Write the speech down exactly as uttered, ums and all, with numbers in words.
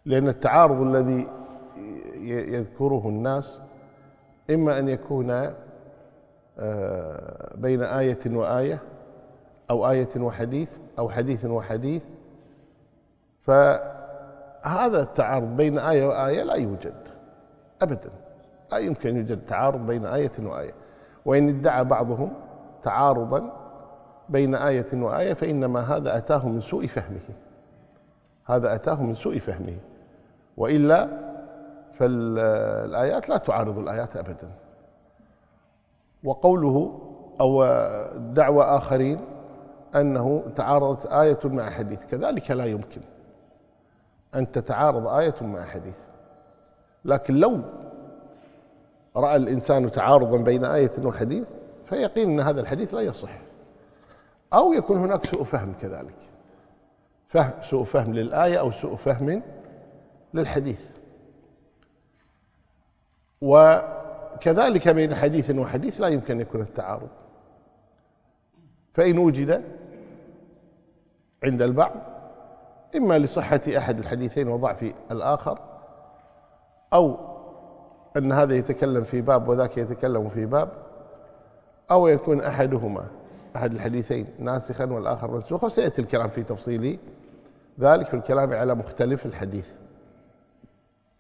لأن التعارض الذي يذكره الناس إما أن يكون بين آية وآية أو آية وحديث أو حديث وحديث، فهذا التعارض بين آية وآية لا يوجد أبدا، لا يمكن أن يوجد تعارض بين آية وآية. وإن ادعى بعضهم تعارضا بين آية وآية فإنما هذا أتاه من سوء فهمه، هذا أتاه من سوء فهمه، وإلا فالآيات لا تعارض الآيات أبدا. وقوله أو دعوى آخرين أنه تعارضت آية مع حديث، كذلك لا يمكن أن تتعارض آية مع حديث. لكن لو رأى الإنسان تعارضا بين آية وحديث فيقين أن هذا الحديث لا يصح، أو يكون هناك سوء فهم كذلك، فهم سوء فهم للآية أو سوء فهم للحديث. وكذلك بين حديث وحديث لا يمكن أن يكون التعارض، فإن وجد عند البعض إما لصحة أحد الحديثين وضعف الآخر، أو أن هذا يتكلم في باب وذاك يتكلم في باب، أو يكون أحدهما أحد الحديثين ناسخا والآخر منسوخا، وسيأتي الكلام في تفصيل ذلك في الكلام على مختلف الحديث.